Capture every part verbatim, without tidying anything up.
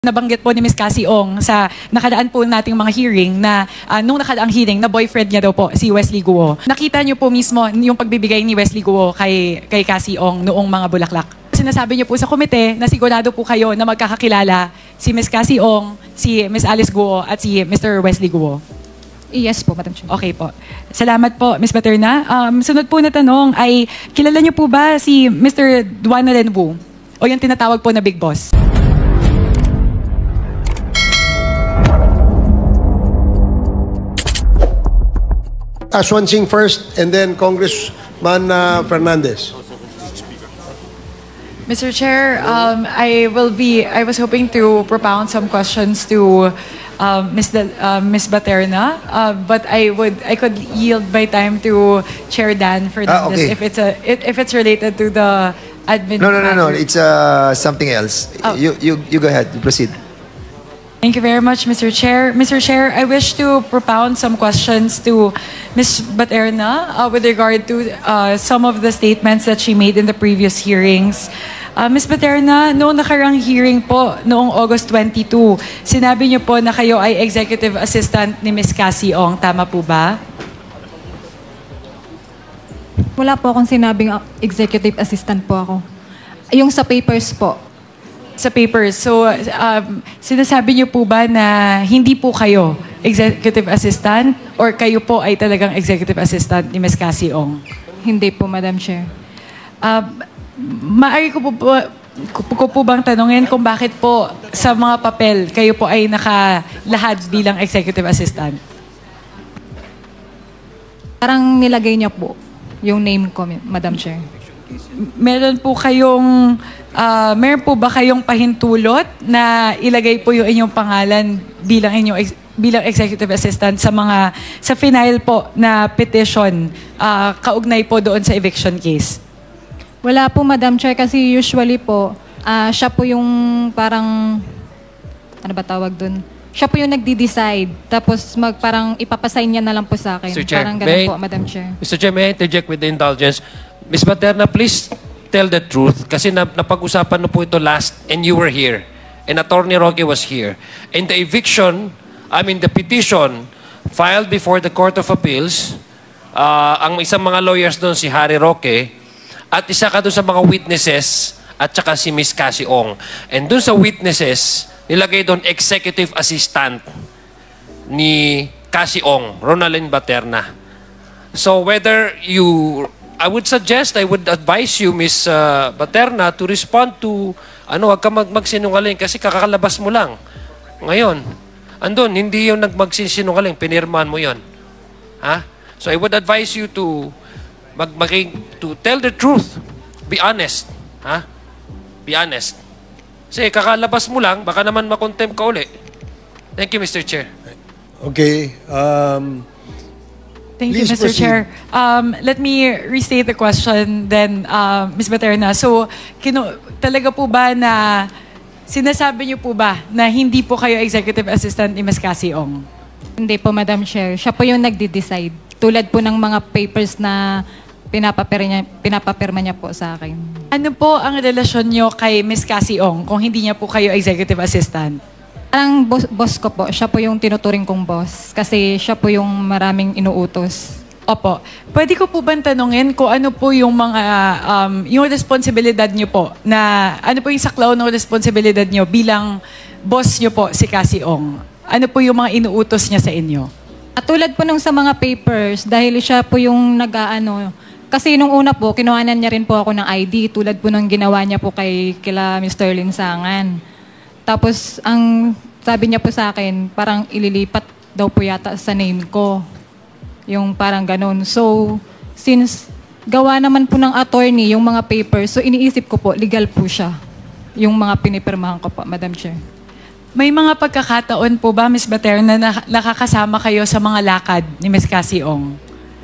Nabanggit po ni Miz Cassie Ong sa nakadaan po nating mga hearing na uh, nung nakadaang hearing na boyfriend niya daw po si Wesley Guo. Nakita niyo po mismo yung pagbibigay ni Wesley Guo kay, kay Cassie Ong noong mga bulaklak. Sinasabi niyo po sa komite na sigurado po kayo na magkakakilala si Miz Cassie Ong, si Miz Alice Guo at si Mister Wesley Guo. Yes po, Madam Chair. Okay po. Salamat po, Miz Baterna. Um, sunod po na tanong ay, kilala niyo po ba si Mister Duana Wu o yung tinatawag po na Big Boss? Ashwan Singh first, and then Congressman uh, Fernandez. Mister Chair, um, I will be. I was hoping to propound some questions to um, Miz De, uh, Miz Baterna, uh, but I would. I could yield my time to Chair Dan Fernandez Ah, okay. if it's a if it's related to the admin. No, no, no, no. matter. It's uh, something else. Oh. You, you, you go ahead. You proceed. Thank you very much, Mister Chair. Mister Chair, I wish to propound some questions to Miz Baterna uh, with regard to uh, some of the statements that she made in the previous hearings. Uh, Miz Baterna, noong nakarang hearing po, noong August twenty-two, sinabi niyo po na kayo ay executive assistant ni Miz Cassie Ong. Tama po ba? Wala po akong sinabing uh, executive assistant po ako. Yung sa papers po. Sa papers. So, um, sinasabi niyo po ba na hindi po kayo executive assistant or kayo po ay talagang executive assistant ni Miz Cassie Ong? Hindi po, Madam Chair. Uh, Maari ko po, po, ko po bang tanungin kung bakit po sa mga papel kayo po ay nakalahad bilang executive assistant? Parang nilagay niya po yung name ko, Madam Chair. Meron po kayong, uh, meron po ba kayong pahintulot na ilagay po yung inyong pangalan bilang inyong ex, bilang executive assistant sa mga, sa final po na petition uh, kaugnay po doon sa eviction case? Wala po, Madam Chair, kasi usually po, uh, siya po yung parang, ano ba tawag dun? Siya po yung nagdi-decide. Tapos mag, parang ipapasign niya na lang po sa akin. Mister Chair, parang ganun may, po, Madam Chair. Mister Chair, may I interject with the indulgence? Miz Baterna, please tell the truth. Kasi na, napag-usapan na po ito last and you were here. And Attorney Roque was here. And the eviction, I mean the petition, filed before the Court of Appeals, uh, ang isang mga lawyers doon, si Harry Roque, at isa ka doon sa mga witnesses, at saka si Miz Cassie Ong. And doon sa witnesses, nilagay doon executive assistant ni Cassie Ong, Ronaldin Baterna. So whether you, I would suggest, I would advise you, Miz Uh, Baterna, to respond to, ano, wag ka mag magsinungaling kasi kakakalabas mo lang. Ngayon, andun, hindi yung nagmagsinungaling, pinirmahan mo yon. Ha? So I would advise you to mag, mag to tell the truth. Be honest. Ha? Be honest. Kasi kakalabas mo lang, baka naman makontempt ka uli. Thank you, Mister Chair. Okay. Um, Thank you, Please Mister proceed. Chair. Um, let me restate the question then, uh, Miz Baterna. So, kino, talaga po ba na sinasabi niyo po ba na hindi po kayo executive assistant ni Miz Cassie Ong? Hindi po, Madam Chair. Siya po yung nagdi-decide. Tulad po ng mga papers na pinapapirma niya, pinapapirma niya po sa akin. Ano po ang relasyon niyo kay Miz Cassie Ong kung hindi niya po kayo executive assistant? Ang boss, boss ko po, siya po yung tinuturing kong boss. Kasi siya po yung maraming inuutos. Opo. Pwede ko po ba tanungin kung ano po yung mga, um, yung responsibilidad niyo po, na ano po yung saklaw ng responsibilidad niyo bilang boss niyo po si Cassie Ong? Ano po yung mga inuutos niya sa inyo? At tulad po nung sa mga papers, dahil siya po yung nag-aano, kasi nung una po, kinuhanan niya rin po ako ng I D, tulad po ng ginawa niya po kay kila Mister Linsangan. Tapos, ang sabi niya po sa akin, parang ililipat daw po yata sa name ko. Yung parang ganun. So, since gawa naman po ng attorney yung mga papers, so iniisip ko po, legal po siya. Yung mga pinipirmahan ko po, Madam Chair. May mga pagkakataon po ba, Miz Baterna, na nakakasama kayo sa mga lakad ni Miz Cassie Ong?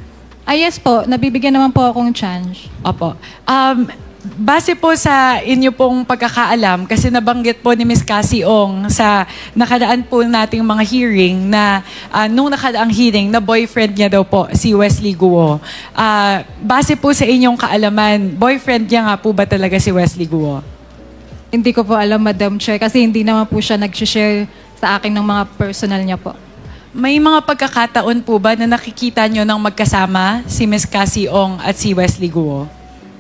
Ah, yes po. Nabibigyan naman po akong chance. Opo. Um, base po sa inyo pong pagkakaalam, kasi nabanggit po ni Miz Cassie Ong sa nakadaan po nating mga hearing na uh, nung nakadaang hearing na boyfriend niya daw po si Wesley Guo. Uh, base po sa inyong kaalaman, boyfriend niya nga po ba talaga si Wesley Guo? Hindi ko po alam, Madam Chair, kasi hindi naman po siya nag-share sa akin ng mga personal niya po. May mga pagkakataon po ba na nakikita nyo ng magkasama si Miz Cassie Ong at si Wesley Guo?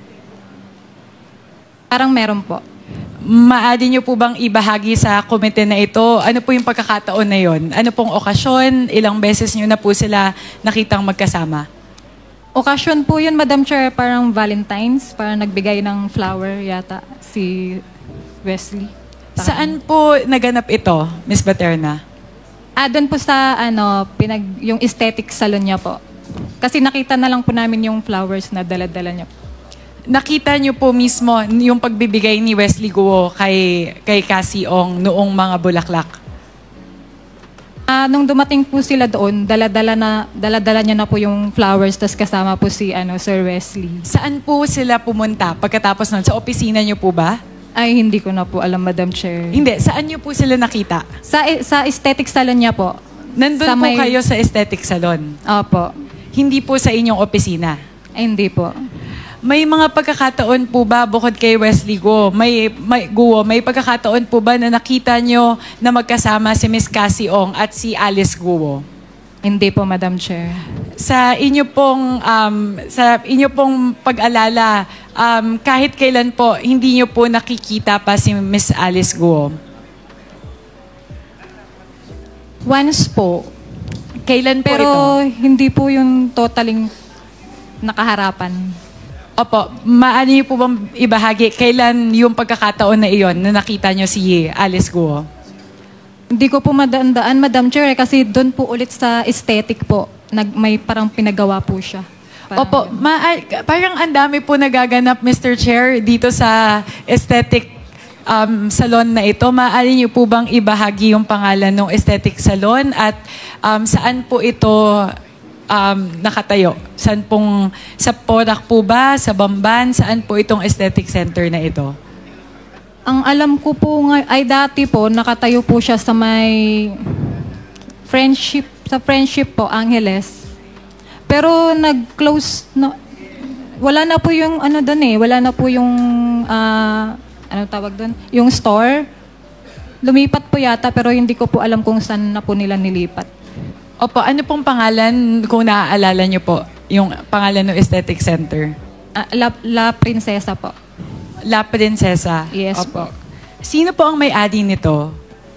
Parang meron po. Maaari nyo po bang ibahagi sa komite na ito? Ano po yung pagkakataon na yon? Ano pong okasyon? Ilang beses nyo na po sila nakitang magkasama? Okasyon po yun, Madam Chair, parang Valentine's, parang nagbigay ng flower yata si Wesley. Saan po naganap ito, Miz Baterna? Ah, doon po sa ano, pinag, yung aesthetic salon niya po. Kasi nakita na lang po namin yung flowers na dala-dala niya po. Nakita niyo po mismo yung pagbibigay ni Wesley Guo kay, kay Cassie Ong noong mga bulaklak? Ah, nung dumating po sila doon, dala-dala na dala-dala niya na po yung flowers, tas kasama po si ano, Sir Wesley. Saan po sila pumunta pagkatapos nun? Sa opisina niyo po ba? Ay, hindi ko na po alam, Madam Chair. Hindi. Saan niyo po sila nakita? Sa sa aesthetic salon niya po. Nandun Sa po may- kayo sa aesthetic salon? Opo. Hindi po sa inyong opisina? Ay, hindi po. May mga pagkakataon po ba bukod kay Wesley Guo? May, may, Guo, may pagkakataon po ba na nakita nyo na magkasama si Miz Cassie Ong at si Alice Guo? Hindi po, Madam Chair. Sa inyo pong um, sa inyo pong pag-alala, um, kahit kailan po hindi nyo po nakikita pa si Miss Alice Guo? Once po. Kailan po Pero ito? hindi po yung totaling nakaharapan. Opo, maaari niyo po bang ibahagi kailan yung pagkakataon na iyon na nakita nyo si Alice Guo? Hindi ko po madandaan, Madam Chair, eh, kasi doon po ulit sa aesthetic po. Nag, may parang pinagawa po siya. Parang Opo, ganun. ma- parang ang dami po nagaganap, Mister Chair, dito sa aesthetic um, salon na ito. Maaari niyo po bang ibahagi yung pangalan ng aesthetic salon at um, saan po ito um, nakatayo? Saan pong, sa Porac po ba? Sa Bamban? Saan po itong aesthetic center na ito? Ang alam ko po nga, ay dati po, nakatayo po siya sa may friendship, sa friendship po, Angeles. Pero nag-close, no, wala na po yung ano doon eh, wala na po yung, ah, ano tawag doon, yung store. Lumipat po yata, pero hindi ko po alam kung saan na po nila nilipat. Opo, ano pong pangalan, kung naaalala niyo po, yung pangalan ng aesthetic center? Ah, La, La Princesa po. La Princesa. Yes Opo. Sino po ang may-ari nito?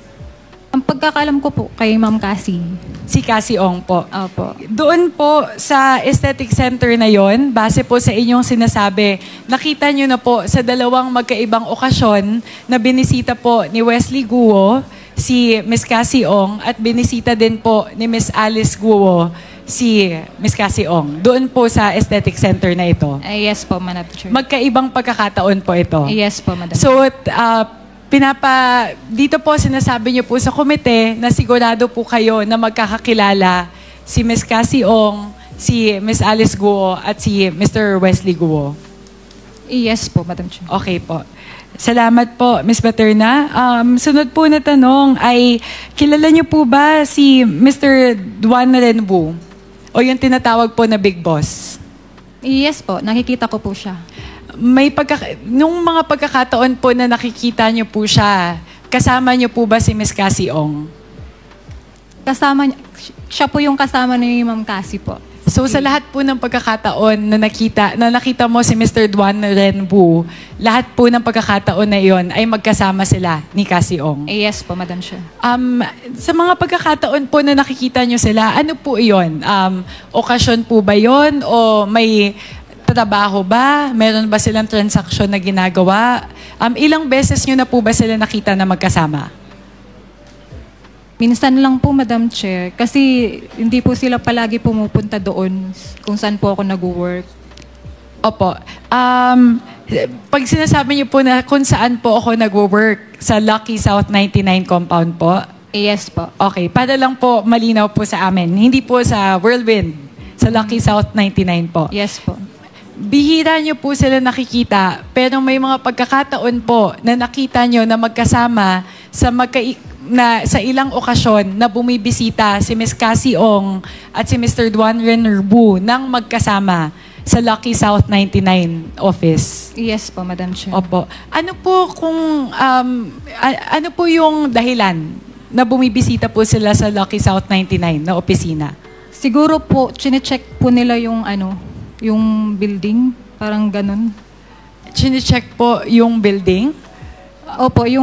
Ang pagkakalam ko po kay Ma'am Cassie. Si Cassie Ong po. Opo. Doon po sa aesthetic center na yon, base po sa inyong sinasabi, nakita nyo na po sa dalawang magkaibang okasyon na binisita po ni Wesley Guo si Miss Cassie Ong at binisita din po ni Miss Alice Guo si Miss Cassie Ong. Doon po sa aesthetic center na ito. Eh, yes po, Madam Chair. Magkaibang pagkakataon po ito. Yes po, Madam. So, uh, pinapa, dito po sinasabi niyo po sa komite na sigurado po kayo na magkakakilala si Miss Cassie Ong, si Miss Alice Guo at si Mister Wesley Guo. Yes po, Madam Chair. Okay po. Salamat po, Miss Baterna. Um, sunod po na tanong ay, kilala niyo po ba si Mister Duan Renwu? O yung tinatawag po na Big Boss? Yes po, nakikita ko po siya. May pagka, nung mga pagkakataon po na nakikita niyo po siya, kasama niyo po ba si Miss Cassie Ong? Kasama niya, siya po yung kasama ni Ma'am Cassie po. So sa lahat po ng pagkakataon na nakita, na nakita mo si Mister Duan Renwu, lahat po ng pagkakataon na iyon ay magkasama sila ni Cassie Ong. Eh, yes po, Madam Chair. Um, sa mga pagkakataon po na nakikita nyo sila, ano po iyon? Um, okasyon po ba yon o may trabaho ba? Meron ba silang transaksyon na ginagawa? Um, ilang beses nyo na po ba sila nakita na magkasama? Minsan lang po, Madam Chair, kasi hindi po sila palagi pumupunta doon kung saan po ako nag-work. Opo. Um, pag sinasabi niyo po na kung saan po ako nag-work, sa Lucky South ninety-nine compound po? Eh, yes po. Okay, para lang po malinaw po sa amin. Hindi po sa Whirlwind, sa Lucky South ninety-nine po. Yes po. Bihira niyo po sila nakikita, pero may mga pagkakataon po na nakita niyo na magkasama sa magka na sa ilang okasyon na bumibisita si Miss Cassie Ong at si Mister Duan Renwu nang magkasama. sa Lucky South ninety-nine office? Yes po, Madam Chair. Opo. Ano po kung um, a- ano po yung dahilan na bumibisita po sila sa Lucky South ninety-nine na opisina? Siguro po, chine-check po nila yung ano, yung building, parang ganun. Chine-check po yung building? Opo, yung,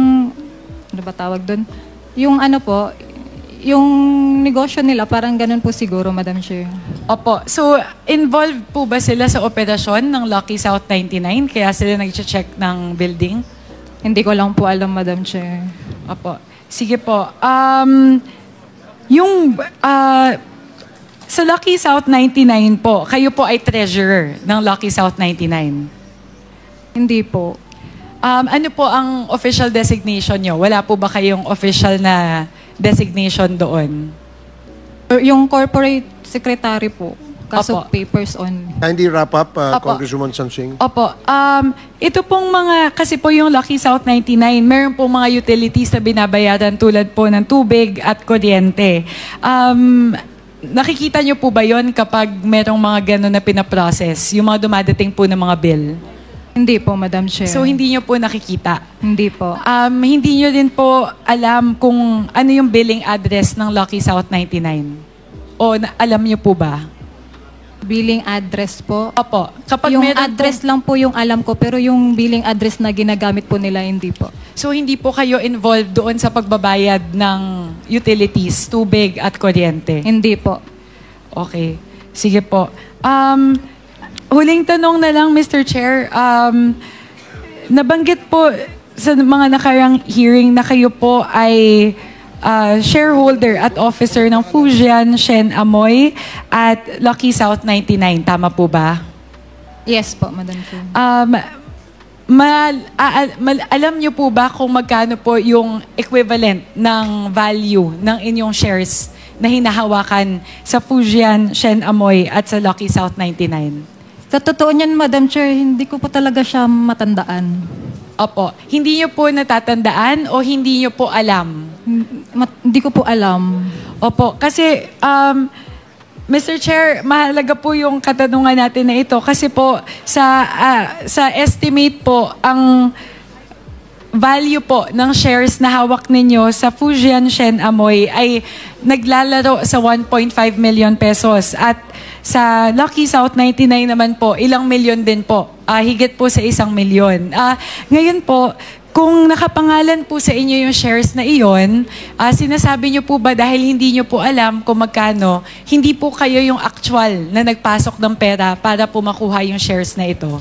ano ba tawag doon? Yung ano po, yung negosyo nila, parang ganun po siguro, Madam Chair. Opo. So, involved po ba sila sa operasyon ng Lucky South ninety-nine? Kaya sila nag-check ng building? Hindi ko lang po alam, Madam Chair. Opo. Sige po. Um, yung, ah, sa Lucky South ninety-nine po, kayo po ay treasurer ng Lucky South ninety-nine. Hindi po. Um, ano po ang official designation nyo? Wala po ba kayong official na designation doon? Or yung corporate secretary po. Kaso Opo. papers on. Kindly wrap up, uh, Opo. Congresswoman Sansing. Opo. Um, ito pong mga, kasi po yung Lucky South ninety-nine, meron pong mga utilities na binabayaran tulad po ng tubig at kuryente. Um, nakikita nyo po ba yon kapag merong mga gano'n na pinaprocess? Yung mga dumadating po ng mga bill? Hindi po, Madam Chair. So, hindi nyo po nakikita? Hindi po. Um, hindi nyo din po alam kung ano yung billing address ng Lucky South ninety-nine? O na, alam nyo po ba? Billing address po. Opo. Kapag Yung meron address po, lang po yung alam ko, pero yung billing address na ginagamit po nila, hindi po. so, hindi po kayo involved doon sa pagbabayad ng utilities, tubig at kuryente? Hindi po. Okay. Sige po. Um, huling tanong na lang, Mister Chair. Um, nabanggit po sa mga nakarang hearing na kayo po ay uh, shareholder at officer ng Fujian, Shen Amoy at Lucky South ninety-nine. Tama po ba? Yes po, Madam Chair. Um, mal, a- a- mal- alam niyo po ba kung magkano po yung equivalent ng value ng inyong shares na hinahawakan sa Fujian, Shen Amoy at sa Lucky South ninety-nine? Sa totoo niyan, Madam Chair, hindi ko po talaga siya matandaan. Opo. Hindi niyo po natatandaan o hindi niyo po alam? Mat- hindi ko po alam. Opo. Kasi, um, Mister Chair, mahalaga po yung katanungan natin na ito. Kasi po, sa, ah, sa estimate po, ang value po ng shares na hawak ninyo sa Fujian Shen Amoy ay naglalaro sa one point five million pesos. At sa Lucky South ninety-nine naman po, ilang milyon din po. Ah, higit po sa isang milyon. Ah, ngayon po, kung nakapangalan po sa inyo yung shares na iyon, ah, sinasabi nyo po ba dahil hindi nyo po alam kung magkano, hindi po kayo yung actual na nagpasok ng pera para po makuha yung shares na ito?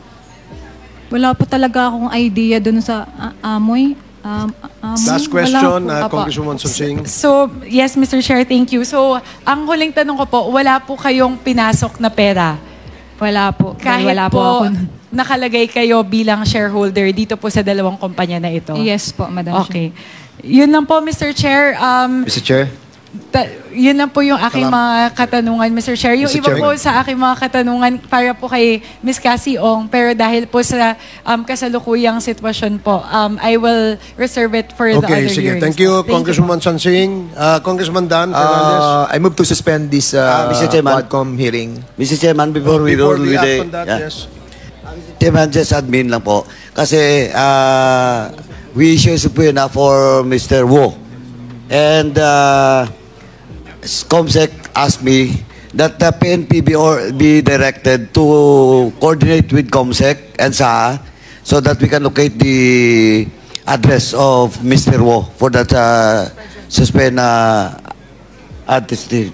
Wala po talaga akong idea dun sa a- amoy. Um, a- amoy. Last Wala question, po. uh, Opo. Congresswoman Sansing. So, yes, Mister Chair, thank you. So, ang huling tanong ko po, wala po kayong pinasok na pera? Wala po. Kahit wala po, po ako. nakalagay kayo bilang shareholder dito po sa dalawang kumpanya na ito? Yes po, Madam Chair. Okay. Yun lang po, Mister Chair. Um, Mister Chair? ta- yun lang po yung aking mga katanungan, Mister Chair. Yung Mister iba Chair. po sa aking mga katanungan para po kay Miz Cassie Ong, pero dahil po sa um, kasalukuyang sitwasyon po, um, I will reserve it for the Okay, other sige. hearings. Thank you, po. Congresswoman Sansing. Uh, Congressman Dan Fernandez. Uh, I move to suspend this uh, Uh, Mister Chairman. Quadcom hearing. Mister Chairman, before we Before roll we with act the... on that, yeah. yes. Chairman, just admin lang po. Kasi uh, we issue subpoena for Mister Wu. And uh, COMSEC asked me that the P N P be, or, be directed to coordinate with COMSEC and S A so that we can locate the address of Mister Wu for that uh, suspend uh, artistry.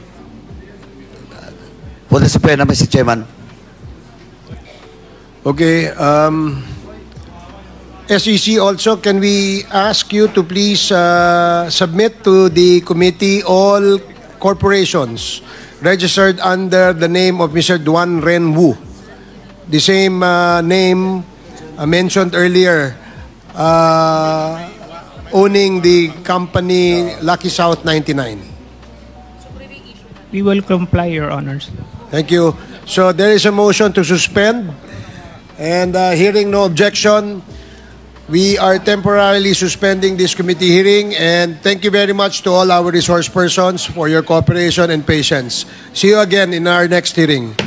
For the subpoena, Mister Chairman. Okay. Um, S E C also, can we ask you to please uh, submit to the committee all corporations registered under the name of Mister Duan Ren Wu, the same uh, name uh, mentioned earlier, uh, owning the company Lucky South ninety-nine. We will comply, Your Honors. Thank you. So there is a motion to suspend, and uh, hearing no objection, we are temporarily suspending this committee hearing, and thank you very much to all our resource persons for your cooperation and patience. See you again in our next hearing.